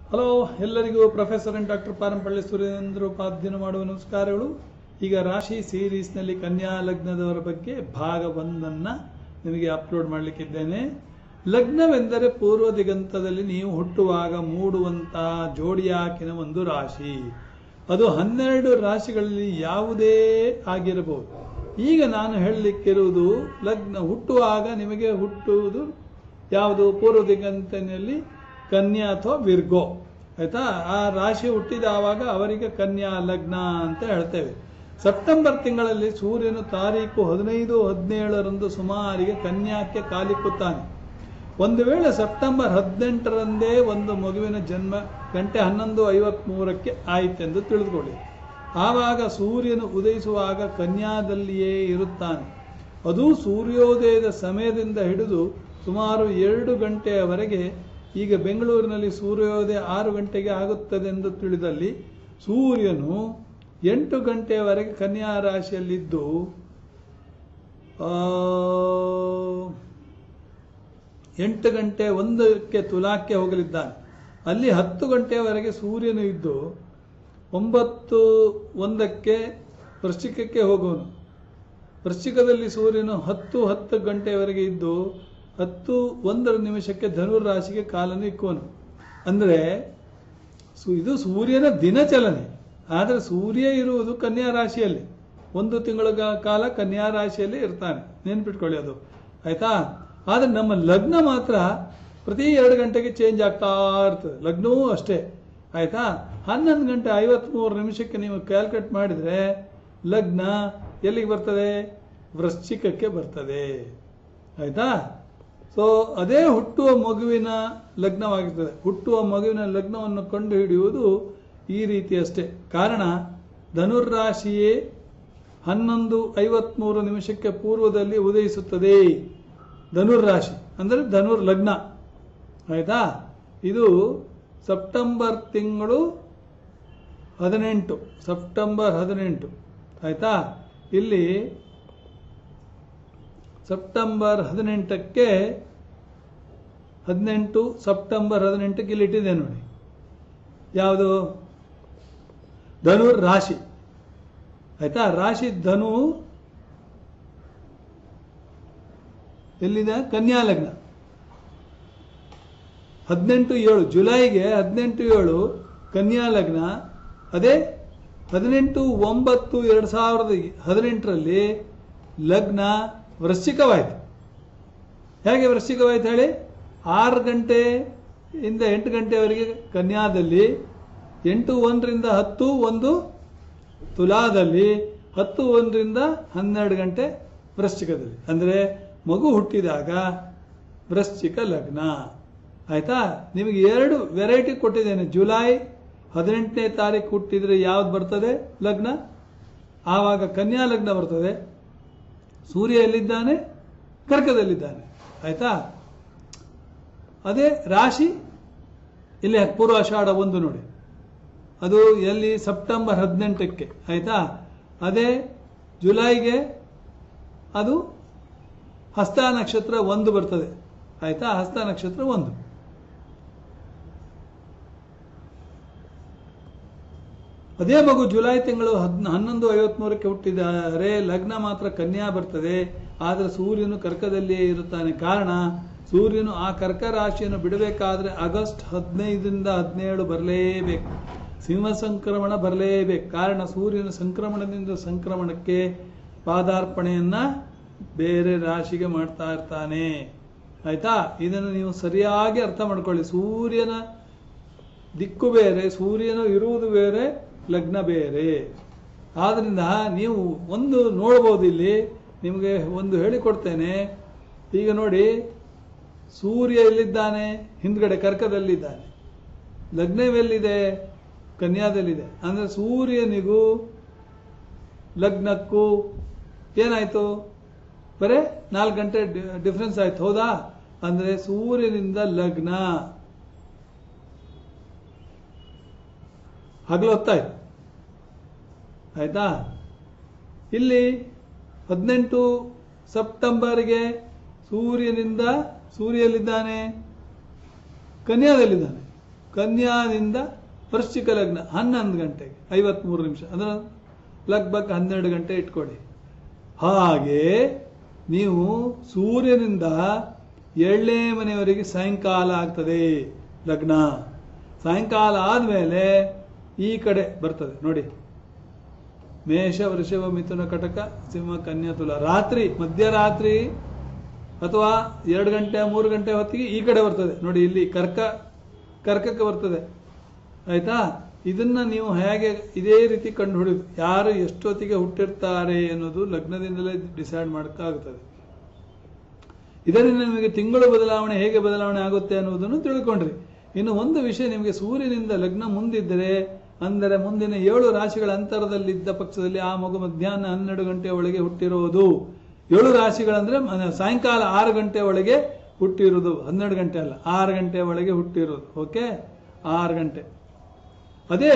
Hello, ಎಲ್ಲರಿಗೂ professor and doctor Parampalli Surendra Upadhyaya ಮಾಡುವ ನಮಸ್ಕಾರಗಳು. ಈಗ ರಾಶಿ ಸೀರೀಸ್ನಲ್ಲಿ ಕನ್ಯಾ ಲಗ್ನದವರ ಬಗ್ಗೆ ಭಾಗ 1 ನಿಮಗೆ ಅಪ್ಲೋಡ್ ಮಾಡಲಿಕ್ಕಿದ್ದೇನೆ. ಲಗ್ನವೆಂದರೆ ಪೂರ್ವ ದಿಗಂತದಲ್ಲಿ ನೀವು ಹುಟ್ಟುವಾಗ ಮೂಡುವಂತಹ ಜೋಡಿಯಾಕಿನ ಒಂದು ರಾಶಿ. ಅದು 12 ರಾಶಿಗಳಲ್ಲಿ ಯಾವುದೇ ಆಗಿರಬಹುದು. ಈಗ ನಾನು ಹೇಳಲಿಕ್ಕಿರುವುದು ಲಗ್ನ ಹುಟ್ಟುವಾಗ ನಿಮಗೆ ಹುಟ್ಟುವುದು ಯಾವುದು, ಪೂರ್ವ ದಿಗಂತನಲ್ಲಿ ಕನ್ಯಾ ಅಥವಾ ವಿರ್ಗೋ, ಆಯ್ತಾ. ಆ ರಾಶಿ ಹುಟ್ಟಿದವಾಗ ಅವರಿಗೆ ಕನ್ಯಾ ಲಗ್ನ ಅಂತ ಹೇಳ್ತೇವೆ. ಸೆಪ್ಟೆಂಬರ್ ತಿಂಗಳಲ್ಲಿ ಸೂರ್ಯನು ತಾರೀಕು 15-17 ಸುಮಾರಿಗೆ ಕನ್ಯಾಕ್ಕೆ ಕಾಲಿಕ್ಕುತ್ತಾನೆ. ಒಂದು ವೇಳೆ ಸೆಪ್ಟೆಂಬರ್ 18ರಂದೇ ಒಂದು ಮಗುವಿನ ಜನ್ಮ ಗಂಟೆ 11:53 ಆಯಿತೆಂದು ತಿಳಿದುಕೊಳ್ಳಿ. ಆವಾಗ ಸೂರ್ಯನು ಉದಯಿಸುವಾಗ ಕನ್ಯಾದಲ್ಲಿಯೇ ಇರುತ್ತಾನೆ. ಅದು ಸೂರ್ಯೋದಯದ ಸಮಯದಿಂದ ಹಿಡಿದು ಸುಮಾರು 2 ಗಂಟೆಯವರೆಗೆ. ಈಗ ಬೆಂಗಳೂರಿನಲ್ಲಿ ಸೂರ್ಯೋದಯ 6 ಗಂಟೆಗೆ ಆಗುತ್ತದೆ ಎಂದು ತಿಳಿದಲ್ಲಿ ಸೂರ್ಯನು 8 ಗಂಟೆಯವರೆಗೆ ಕನ್ಯಾ ರಾಶಿಯಲ್ಲಿದ್ದು 8 ಗಂಟೆ 1ಕ್ಕೆ ತುಲಾಕ್ಕೆ ಹೋಗಲಿದ್ದಾನೆ. ಅಲ್ಲಿ 10 ಗಂಟೆಯವರೆಗೆ ಸೂರ್ಯನು ಇದ್ದು 9:01ಕ್ಕೆ ವೃಶ್ಚಿಕಕ್ಕೆ ಹೋಗುವನು. ವೃಶ್ಚಿಕದಲ್ಲಿ ಸೂರ್ಯನು 10 ಗಂಟೆಯವರೆಗೆ ಇದ್ದು 10:01 ಧನುರಾಶಿಗೆ ಕಾಲನ್ನು ಇಕ್ಕುವನು. ಅಂದರೆ ಇದು ಸೂರ್ಯನ ದಿನಚಲನೆ. ಆದರೆ ಸೂರ್ಯ ಇರುವುದು ಕನ್ಯಾ ರಾಶಿಯಲ್ಲಿ, 1 ತಿಂಗಳ ಕಾಲ ಕನ್ಯಾ ರಾಶಿಯಲ್ಲಿ ಇರ್ತಾನೆ, ನೆನ್ಪಿಟ್ಕೊಳ್ಳಿ ಅದು, ಆಯ್ತಾ. ಆದರೆ ನಮ್ಮ ಲಗ್ನ ಮಾತ್ರ ಪ್ರತಿ 2 ಗಂಟೆಗೆ ಚೇಂಜ್ ಆಗ್ತಾ ಇರ್ತದೆ. ಲಗ್ನವೂ ಅಷ್ಟೇ, ಆಯ್ತಾ. 11:53 ನೀವು ಕ್ಯಾಲ್ಕುಲೇಟ್ ಮಾಡಿದರೆ ಲಗ್ನ ಎಲ್ಲಿಗೆ ಬರ್ತದೆ, ವೃಶ್ಚಿಕಕ್ಕೆ ಬರ್ತದೆ, ಆಯ್ತಾ. ಸೊ ಅದೇ ಹುಟ್ಟುವ ಮಗುವಿನ ಲಗ್ನವಾಗಿರ್ತದೆ. ಹುಟ್ಟುವ ಮಗುವಿನ ಲಗ್ನವನ್ನು ಕಂಡುಹಿಡಿಯುವುದು ಈ ರೀತಿ ಅಷ್ಟೇ. ಕಾರಣ ಧನುರ್ರಾಶಿಯೇ 11:53 ಪೂರ್ವದಲ್ಲಿ ಉದಯಿಸುತ್ತದೆ. ಧನುರ್ರಾಶಿ ಅಂದರೆ ಧನುರ್ ಲಗ್ನ, ಆಯ್ತಾ. ಇದು ಸೆಪ್ಟೆಂಬರ್ ತಿಂಗಳು 18, ಸೆಪ್ಟೆಂಬರ್ 18, ಆಯ್ತಾ. ಇಲ್ಲಿ ಸೆಪ್ಟೆಂಬರ್ 18ಕ್ಕೆ 18 ಸೆಪ್ಟೆಂಬರ್ 18ಕ್ಕೆ ಇಲ್ಲಿ ಇಟ್ಟಿದೆ ನೋಡಿ. ಯಾವುದು, ಧನುರ್ ರಾಶಿ, ಆಯ್ತಾ. ರಾಶಿ ಧನು ಎಲ್ಲಿದೆ, ಕನ್ಯಾ ಲಗ್ನ. 18/7 ಜುಲೈಗೆ 18/7 ಕನ್ಯಾ ಲಗ್ನ. ಅದೇ 18/9/2018ರಲ್ಲಿ ಲಗ್ನ ವೃಶ್ಚಿಕವಾಯಿತು. ಹೇಗೆ ವೃಶ್ಚಿಕವಾಯಿತು ಹೇಳಿ, 6 ಗಂಟೆಯಿಂದ 8 ಗಂಟೆವರೆಗೆ ಕನ್ಯಾದಲ್ಲಿ, 8:01 10:01 ತುಲಾದಲ್ಲಿ, 10:01 12 ಗಂಟೆ ವೃಶ್ಚಿಕದಲ್ಲಿ. ಅಂದರೆ ಮಗು ಹುಟ್ಟಿದಾಗ ವೃಶ್ಚಿಕ ಲಗ್ನ, ಆಯ್ತಾ. ನಿಮಗೆ 2 ವೆರೈಟಿ ಕೊಟ್ಟಿದ್ದೇನೆ. ಜುಲೈ 18ನೇ ತಾರೀಕು ಹುಟ್ಟಿದ್ರೆ ಯಾವ್ದು ಬರ್ತದೆ ಲಗ್ನ, ಆವಾಗ ಕನ್ಯಾ ಲಗ್ನ ಬರ್ತದೆ. ಸೂರ್ಯ ಎಲ್ಲಿದ್ದಾನೆ, ಕರ್ಕದಲ್ಲಿದ್ದಾನೆ, ಆಯ್ತಾ. ಅದೇ ರಾಶಿ ಇಲ್ಲಿ ಪೂರ್ವಾಷಾಢ 1 ನೋಡಿ, ಅದು ಎಲ್ಲಿ, ಸೆಪ್ಟೆಂಬರ್ 18ಕ್ಕೆ, ಆಯ್ತಾ. ಅದೇ ಜುಲೈಗೆ ಅದು ಹಸ್ತ ನಕ್ಷತ್ರ 1 ಬರ್ತದೆ, ಆಯ್ತಾ. ಹಸ್ತ ನಕ್ಷತ್ರ 1. ಅದೇ ಮಗು ಜುಲೈ ತಿಂಗಳು 11:53 ಹುಟ್ಟಿದರೆ ಲಗ್ನ ಮಾತ್ರ ಕನ್ಯಾ ಬರ್ತದೆ. ಆದರೆ ಸೂರ್ಯನು ಕರ್ಕದಲ್ಲಿಯೇ ಇರುತ್ತಾನೆ. ಕಾರಣ ಸೂರ್ಯನು ಆ ಕರ್ಕ ರಾಶಿಯನ್ನು ಬಿಡಬೇಕಾದ್ರೆ ಆಗಸ್ಟ್ 15ರಿಂದ 17 ಬರಲೇಬೇಕು. ಸಿಂಹ ಸಂಕ್ರಮಣ ಬರಲೇಬೇಕು. ಕಾರಣ ಸೂರ್ಯನ ಸಂಕ್ರಮಣದಿಂದ ಸಂಕ್ರಮಣಕ್ಕೆ ಪಾದಾರ್ಪಣೆಯನ್ನ ಬೇರೆ ರಾಶಿಗೆ ಮಾಡ್ತಾ ಇರ್ತಾನೆ, ಆಯ್ತಾ. ಇದನ್ನು ನೀವು ಸರಿಯಾಗಿ ಅರ್ಥ ಮಾಡ್ಕೊಳ್ಳಿ. ಸೂರ್ಯನ ದಿಕ್ಕು ಬೇರೆ, ಸೂರ್ಯನು ಇರುವುದು ಬೇರೆ, ಲಗ್ನ ಬೇರೆ. ಆದ್ರಿಂದ ನೀವು ಒಂದು ನೋಡ್ಬೋದು. ಇಲ್ಲಿ ನಿಮಗೆ ಒಂದು ಹೇಳಿಕೊಡ್ತೇನೆ. ಈಗ ನೋಡಿ, ಸೂರ್ಯ ಎಲ್ಲಿದ್ದಾನೆ, ಹಿಂದ್ಗಡೆ ಕರ್ಕದಲ್ಲಿದ್ದಾನೆ. ಲಗ್ನವೆಲ್ಲಿದೆ, ಕನ್ಯಾದಲ್ಲಿದೆ. ಅಂದ್ರೆ ಸೂರ್ಯನಿಗೂ ಲಗ್ನಕ್ಕೂ ಏನಾಯ್ತು, ಬರೇ 4 ಗಂಟೆ ಡಿಫ್ರೆನ್ಸ್ ಆಯ್ತು, ಹೌದಾ. ಅಂದ್ರೆ ಸೂರ್ಯನಿಂದ ಲಗ್ನ ಹಗಲು ಹೊತ್ತಾಯ್ತು, ಆಯ್ತಾ. ಇಲ್ಲಿ 18 ಸೆಪ್ಟೆಂಬರ್ಗೆ ಸೂರ್ಯನಿಂದ, ಸೂರ್ಯಲ್ಲಿದ್ದಾನೆ, ಕನ್ಯಾದಲ್ಲಿದ್ದಾನೆ. ಕನ್ಯಾದಿಂದ ವೃಶ್ಚಿಕ ಲಗ್ನ 11 ಗಂಟೆಗೆ 53 ನಿಮಿಷ, ಅದರ ಲಗ್ಭಗ್ 12 ಗಂಟೆ ಇಟ್ಕೊಳ್ಳಿ. ಹಾಗೆ ನೀವು ಸೂರ್ಯನಿಂದ 7ನೇ ಮನೆಯವರೆಗೆ ಸಾಯಂಕಾಲ ಆಗ್ತದೆ ಲಗ್ನ. ಸಾಯಂಕಾಲ ಆದ್ಮೇಲೆ ಈ ಕಡೆ ಬರ್ತದೆ ನೋಡಿ, ಮೇಷ, ವೃಷಭ, ಮಿಥುನ, ಕಟಕ, ಸಿಂಹ, ಕನ್ಯಾ, ತುಲ. ರಾತ್ರಿ ಮಧ್ಯರಾತ್ರಿ ಅಥವಾ 2 ಗಂಟೆ 3 ಗಂಟೆ ಹೊತ್ತಿಗೆ ಈ ಕಡೆ ಬರ್ತದೆ ನೋಡಿ, ಇಲ್ಲಿ ಕರ್ಕಕ್ಕೆ ಬರ್ತದೆ. ಆಯ್ತಾ? ಇದನ್ನ ನೀವು ಹೇಗೆ ಇದೇ ರೀತಿ ಕಂಡು ಹಿಡಿದು ಯಾರು ಎಷ್ಟೊತ್ತಿಗೆ ಹುಟ್ಟಿರ್ತಾರೆ ಅನ್ನೋದು ಲಗ್ನದಿಂದಲೇ ಡಿಸೈಡ್ ಮಾಡೋಕ್ಕಾಗುತ್ತದೆ. ಇದರಿಂದ ನಿಮಗೆ ತಿಂಗಳು ಬದಲಾವಣೆ ಹೇಗೆ ಬದಲಾವಣೆ ಆಗುತ್ತೆ ಅನ್ನೋದನ್ನು ತಿಳ್ಕೊಂಡ್ರಿ. ಇನ್ನು ಒಂದು ವಿಷಯ, ನಿಮಗೆ ಸೂರ್ಯನಿಂದ ಲಗ್ನ ಮುಂದಿದ್ದರೆ, ಅಂದರೆ ಮುಂದಿನ 7 ರಾಶಿಗಳ ಅಂತರದಲ್ಲಿದ್ದ ಪಕ್ಷದಲ್ಲಿ ಆ ಮಗು ಮಧ್ಯಾಹ್ನ 12 ಗಂಟೆ ಒಳಗೆ ಹುಟ್ಟಿರೋದು. 7 ರಾಶಿಗಳಂದ್ರೆ ಸಾಯಂಕಾಲ 6 ಗಂಟೆ ಒಳಗೆ ಹುಟ್ಟಿರೋದು, 12 ಗಂಟೆ ಅಲ್ಲ, 6 ಗಂಟೆ ಒಳಗೆ ಹುಟ್ಟಿರೋದು. ಓಕೆ, 6 ಗಂಟೆ. ಅದೇ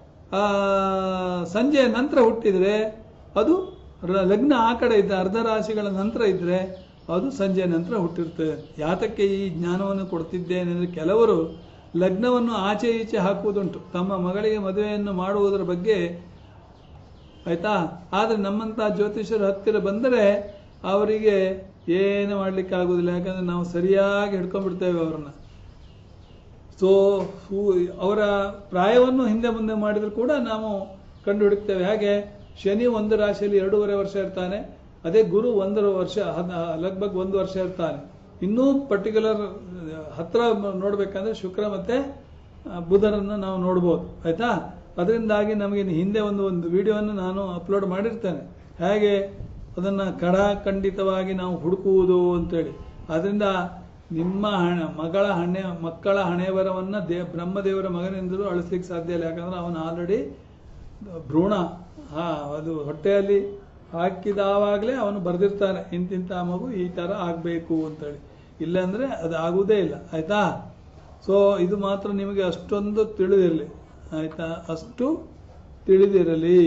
ಸಂಜೆಯ ನಂತರ ಹುಟ್ಟಿದ್ರೆ ಅದು ಲಗ್ನ ಆ ಕಡೆ ಇದ್ದ ಅರ್ಧ ರಾಶಿಗಳ ನಂತರ ಇದ್ರೆ ಅದು ಸಂಜೆಯ ನಂತರ ಹುಟ್ಟಿರ್ತದೆ. ಯಾತಕ್ಕೆ ಈ ಜ್ಞಾನವನ್ನು ಕೊಡ್ತಿದ್ದೇನೆ ಅಂದರೆ, ಕೆಲವರು ಲಗ್ನವನ್ನು ಆಚೆ ಈಚೆ ಹಾಕುವುದುಂಟು ತಮ್ಮ ಮಗಳಿಗೆ ಮದುವೆಯನ್ನು ಮಾಡುವುದರ ಬಗ್ಗೆ. ಆಯ್ತಾ? ಆದರೆ ನಮ್ಮಂತ ಜ್ಯೋತಿಷರ ಹತ್ತಿರ ಬಂದರೆ ಅವರಿಗೆ ಏನು ಮಾಡ್ಲಿಕ್ಕೆ ಆಗುದಿಲ್ಲ, ಯಾಕಂದ್ರೆ ನಾವು ಸರಿಯಾಗಿ ಹಿಡ್ಕೊಂಡ್ಬಿಡ್ತೇವೆ ಅವರನ್ನ. ಸೊ ಅವರ ಪ್ರಾಯವನ್ನು ಹಿಂದೆ ಮುಂದೆ ಮಾಡಿದ್ರು ಕೂಡ ನಾವು ಕಂಡು ಹಿಡಿತೇವೆ. ಹಾಗೆ ಶನಿ 1 ರಾಶಿಯಲ್ಲಿ 2.5 ವರ್ಷ ಇರ್ತಾನೆ, ಅದೇ ಗುರು 1 ವರ್ಷ ಲಗ್ಭಗ್ 1 ವರ್ಷ ಇರ್ತಾನೆ. ಇನ್ನೂ ಪರ್ಟಿಕ್ಯುಲರ್ ಹತ್ರ ನೋಡ್ಬೇಕಂದ್ರೆ ಶುಕ್ರ ಮತ್ತೆ ಬುಧರನ್ನು ನಾವು ನೋಡ್ಬೋದು. ಆಯ್ತಾ? ಅದರಿಂದಾಗಿ ನಮಗೆ ಹಿಂದೆ ಒಂದು ವಿಡಿಯೋವನ್ನು ನಾನು ಅಪ್ಲೋಡ್ ಮಾಡಿರ್ತೇನೆ, ಹೇಗೆ ಅದನ್ನ ಖಂಡಿತವಾಗಿ ನಾವು ಹುಡುಕುವುದು ಅಂತೇಳಿ. ಅದರಿಂದ ನಿಮ್ಮ ಮಕ್ಕಳ ಹಣೆಬರವನ್ನ ಬ್ರಹ್ಮದೇವರ ಮಗನೆಂದರೂ ಅಳಿಸ್ಲಿಕ್ಕೆ ಸಾಧ್ಯ ಇಲ್ಲ. ಯಾಕಂದ್ರೆ ಅವನು ಆಲ್ರೆಡಿ ಭ್ರೂಣ ಅದು ಹೊಟ್ಟೆಯಲ್ಲಿ ಹಾಕಿದವಾಗಲೇ ಅವನು ಬರೆದಿರ್ತಾನೆ, ಇಂತಿಂತ ಮಗು ಈ ತರ ಆಗ್ಬೇಕು ಅಂತೇಳಿ. ಇಲ್ಲಾಂದ್ರೆ ಅದು ಆಗುವುದೇ ಇಲ್ಲ. ಆಯ್ತಾ? ಸೊ ಇದು ಮಾತ್ರ ನಿಮಗೆ ಅಷ್ಟೊಂದು ತಿಳಿದಿರಲಿ. ಆಯ್ತಾ? ಅಷ್ಟು ತಿಳಿದಿರಲಿ.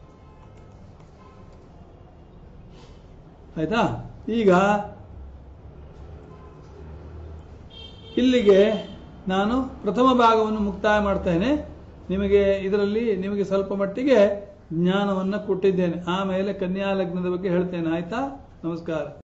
ಆಯ್ತಾ? ಈಗ ಇಲ್ಲಿಗೆ ನಾನು ಪ್ರಥಮ ಭಾಗವನ್ನು ಮುಕ್ತಾಯ ಮಾಡ್ತೇನೆ. ಇದರಲ್ಲಿ ನಿಮಗೆ ಸ್ವಲ್ಪ ಮಟ್ಟಿಗೆ ಜ್ಞಾನವನ್ನು ಕೊಟ್ಟಿದ್ದೇನೆ. ಆಮೇಲೆ ಕನ್ಯಾ ಲಗ್ನದ ಬಗ್ಗೆ ಹೇಳ್ತೇನೆ. ಆಯ್ತಾ? ನಮಸ್ಕಾರ.